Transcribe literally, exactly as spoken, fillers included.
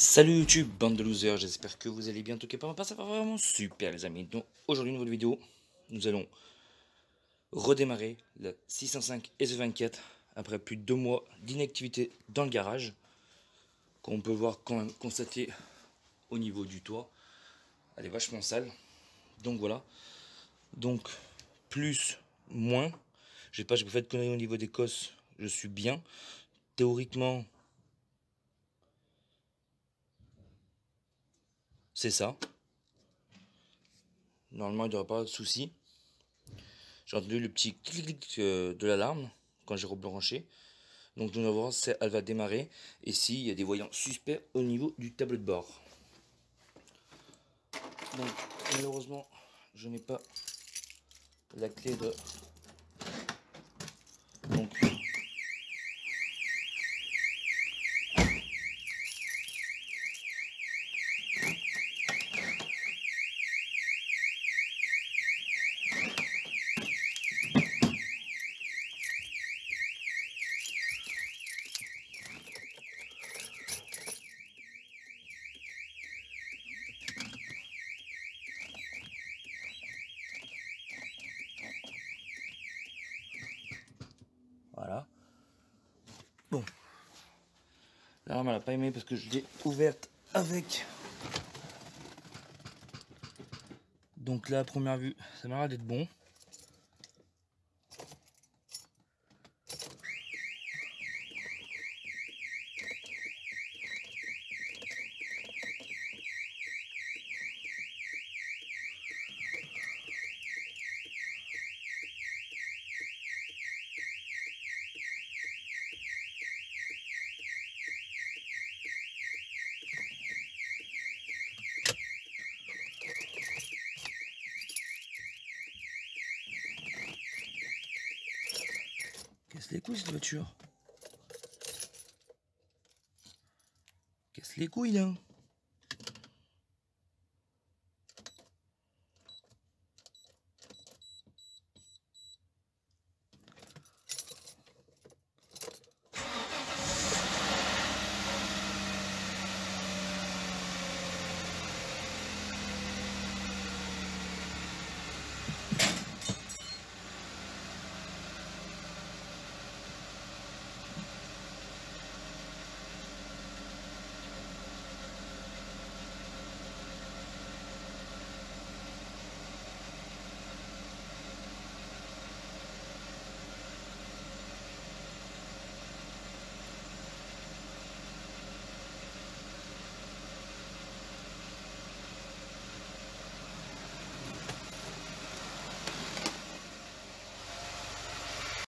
Salut YouTube, bande de losers, j'espère que vous allez bien. En tout cas, pour ma part, ça va vraiment super, les amis. Donc, aujourd'hui, une nouvelle vidéo. Nous allons redémarrer la six cent cinq S vingt-quatre après plus de deux mois d'inactivité dans le garage. Qu'on peut voir quand même constater au niveau du toit. Elle est vachement sale. Donc voilà. Donc, plus, moins. J'ai pas, j'ai pas fait de conneries au niveau des cosses. Je suis bien. Théoriquement, c'est ça. Normalement, il n'y devrait pas avoir de soucis. J'ai entendu le petit clic de l'alarme quand j'ai rebranché. Donc nous allons voir si elle va démarrer et s'il y a des voyants suspects au niveau du tableau de bord. Donc malheureusement je n'ai pas la clé de... Donc voilà. Bon. L'alarme elle n'a pas aimé parce que je l'ai ouverte avec. Donc là à première vue ça m'a l'air d'être bon. Casse les couilles cette voiture. Casse les couilles là.